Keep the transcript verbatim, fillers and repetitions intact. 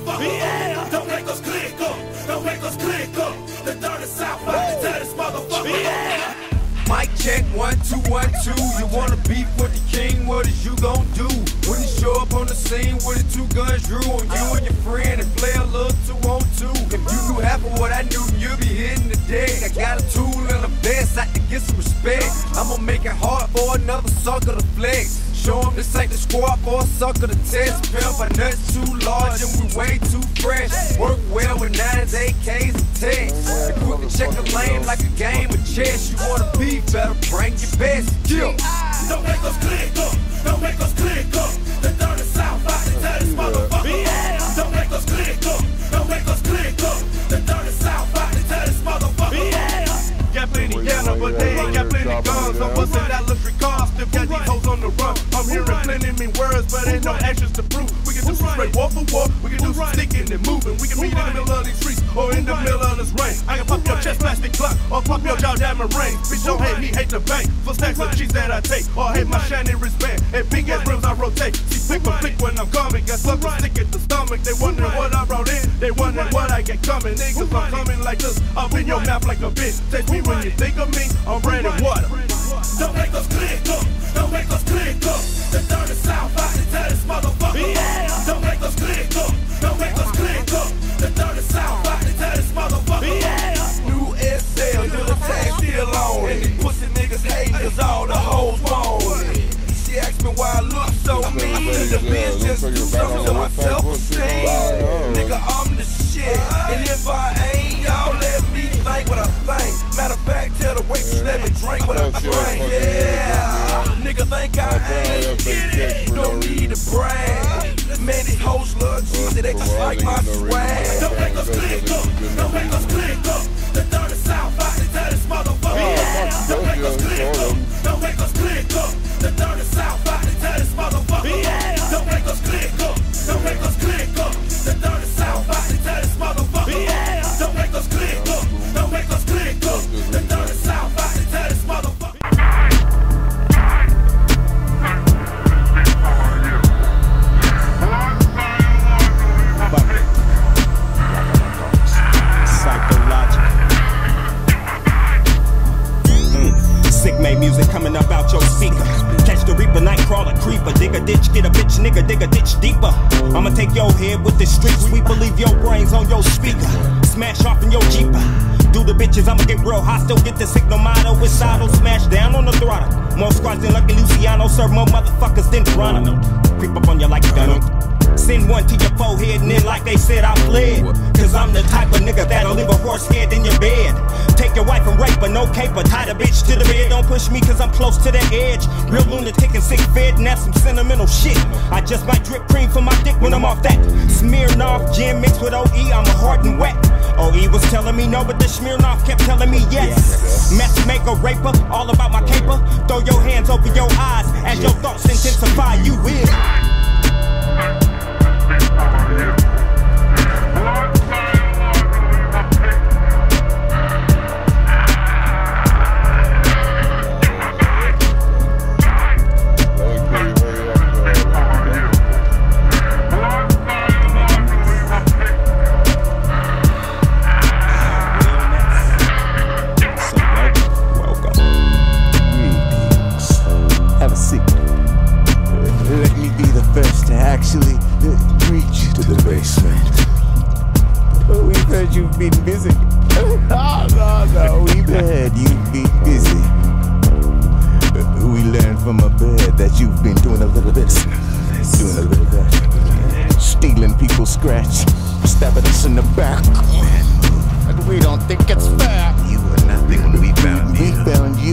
motherfucker. Yeah. Don't make us click up. Don't make us click up. The third is south, I can tell this motherfucker. Yeah. Mic check, one, two, one, two. You wanna beef with the king, what is you gon' do? When you show up on the scene with the two guns drew on you and your friend and play a little two on two. If you knew half of what I knew, you'd be hitting the deck. I got a tool and a vest, I can get some respect. I'ma make it hard for another sucker to flex. Show him this ain't the squad for a sucker to test. Pimp, our nuts too large and we way too fresh. Work well with nines, A Ks, and techs. And quick to check the lane like a game of chess. You wanna be better, bring your best. Kill. Don't make us click up. Don't make us click up. The third is south, I can tell this motherfucker. Yeah. Don't make us click up. Don't make us click up. The third is south, I can tell this motherfucker. Yeah. Got plenty gather, but they ain't got plenty guns. I'm busting that luxury car, still got these hoes on the run. I'm hearing plenty mean words, but ain't no actions to prove. We can do some straight walk for walk, we can do some sticking and moving. We can meet in the middle of these streets or in the middle of this rain. I can pop your chest plastic clock or pop your jaw diamond ring. Bitch, don't hate me, hate the bank for stacks of cheese that I take, or hate my shiny wristband and big ass rims I rotate. See, flick for flick when I'm coming, got something stick at the stomach. They wondering what I brought in, they wondering what I get coming. Niggas, I'm coming like this, up in your mouth like a bitch. Take me when you think of me, I'm brand and water. Don't make us click up. Don't make us click up. The third is south, I can tell this motherfucker. Yeah. Don't make us click up. Don't make us click up. The third is south, I can tell this motherfucker. Yeah. New S L, dealer tag still on. And these pussy niggas hating cause all the hoes moan. She asked me why I look so mean. The bitch just do something to my self-esteem. Nigga, I'm the shit. And if I ain't, y'all let me think what I think. Matter of fact, tell the waitress let me drink what I drink. Yeah, nigga think I ain't. Don't need to brag. Man, these hoes love cheesy, they just like my swag. Don't make us click up. Don't make us click up. The third is south, I can tell this motherfucker. Yeah. Don't make us click up. Don't make us click up. The third is south, I can tell this motherfucker. Yeah. Don't make us click up. Don't make us click up. The third is south, I can tell this motherfucker. Yeah. Don't make us click up. Don't make us click up. The third is south, I can tell this motherfucker. Sick made music coming up out your speaker. Catch the reaper, night crawler, creeper. Dig a ditch, get a bitch, nigga, dig a ditch deeper. I'ma take your head with the street sweep, leave your brains on your speaker. Smash off in your Jeeper. Do the bitches, I'ma get real hostile. Get the signal motto with saddle. Smash down on the throttle. More squads than Lucky Luciano. Serve more motherfuckers than Toronto. Creep up on you like you done. Send one to your forehead and then like they said I fled. Cause I'm the type of nigga that'll leave a horse head in your bed. Take your wife and rape her, no caper. Tie the bitch to the bed, don't push me cause I'm close to the edge. Real lunatic and sick fed and that's some sentimental shit. I just might drip cream for my dick when I'm off that Smirnoff gin mixed with O E, I'm hard and wet. O E was telling me no, but the Smirnoff kept telling me yes. Matchmaker, raper, all about my caper. Throw your hands over your eyes as your thoughts intensify, you will. Actually, reach to the basement. We've heard you've been busy. No, no, no, we've heard you've been busy. We learned from a bird that you've been doing a little bit, doing a little bit, stealing people's scratch, stabbing us in the back. And we don't think it's fair. You were nothing when we found you. We found you.